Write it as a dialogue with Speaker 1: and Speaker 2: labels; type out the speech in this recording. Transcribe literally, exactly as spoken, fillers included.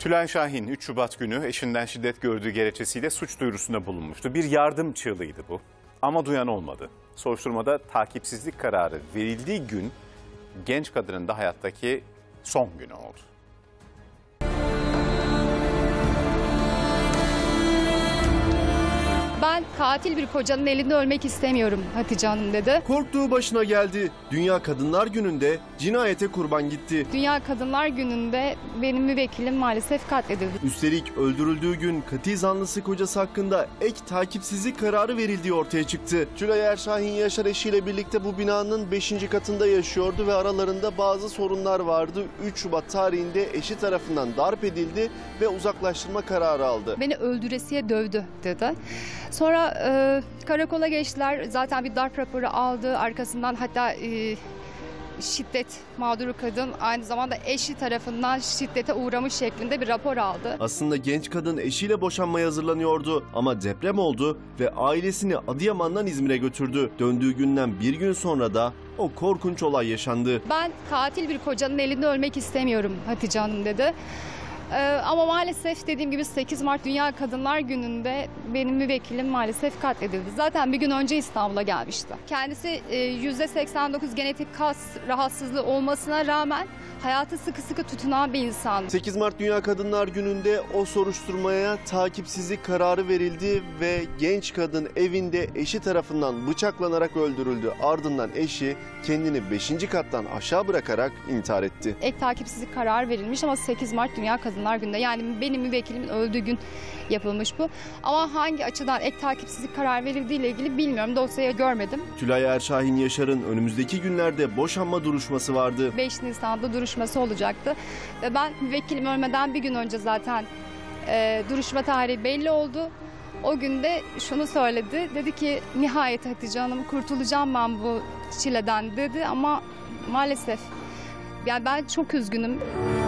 Speaker 1: Tülay Şahin üç Şubat günü eşinden şiddet gördüğü gerekçesiyle suç duyurusunda bulunmuştu. Bir yardım çığlığıydı bu ama duyan olmadı. Soruşturmada takipsizlik kararı verildiği gün genç kadının da hayattaki son günü oldu.
Speaker 2: Ben katil bir kocanın elinde ölmek istemiyorum Hatice Hanım dedi.
Speaker 3: Korktuğu başına geldi. Dünya Kadınlar Günü'nde cinayete kurban gitti.
Speaker 2: Dünya Kadınlar Günü'nde benim müvekkilim maalesef katledildi.
Speaker 3: Üstelik öldürüldüğü gün katil zanlısı kocası hakkında ek takipsizlik kararı verildiği ortaya çıktı. Tülay Erşahin Yaşar eşiyle birlikte bu binanın beşinci katında yaşıyordu ve aralarında bazı sorunlar vardı. üç Şubat tarihinde eşi tarafından darp edildi ve uzaklaştırma kararı aldı.
Speaker 2: Beni öldüresiye dövdü dedi. Sonra e, karakola geçtiler. Zaten bir darp raporu aldı. Arkasından hatta e, şiddet mağduru kadın aynı zamanda eşi tarafından şiddete uğramış şeklinde bir rapor aldı.
Speaker 3: Aslında genç kadın eşiyle boşanmaya hazırlanıyordu ama deprem oldu ve ailesini Adıyaman'dan İzmir'e götürdü. Döndüğü günden bir gün sonra da o korkunç olay yaşandı.
Speaker 2: Ben katil bir kocanın elinde ölmek istemiyorum Hatice Hanım dedi. Ee, ama maalesef dediğim gibi sekiz Mart Dünya Kadınlar Günü'nde benim müvekkilim maalesef katledildi. Zaten bir gün önce İstanbul'a gelmişti. Kendisi e, yüzde seksen dokuz genetik kas rahatsızlığı olmasına rağmen hayatı sıkı sıkı tutunan bir insan.
Speaker 3: sekiz Mart Dünya Kadınlar Günü'nde o soruşturmaya takipsizlik kararı verildi ve genç kadın evinde eşi tarafından bıçaklanarak öldürüldü. Ardından eşi kendini beşinci kattan aşağı bırakarak intihar etti.
Speaker 2: Ek takipsizlik kararı verilmiş ama sekiz Mart Dünya Kadınlar Günü'nde, yani benim müvekkilimin öldüğü gün yapılmış bu. Ama hangi açıdan ek takipsizlik kararı verildiği ile ilgili bilmiyorum. Dosyayı görmedim.
Speaker 3: Tülay Erşahin Yaşar'ın önümüzdeki günlerde boşanma duruşması vardı.
Speaker 2: beş Nisan'da duruşması olacaktı. Ve ben müvekkilim ölmeden bir gün önce zaten e, duruşma tarihi belli oldu. O günde şunu söyledi. Dedi ki nihayet Hatice Hanım kurtulacağım ben bu çileden dedi ama maalesef yani ben çok üzgünüm.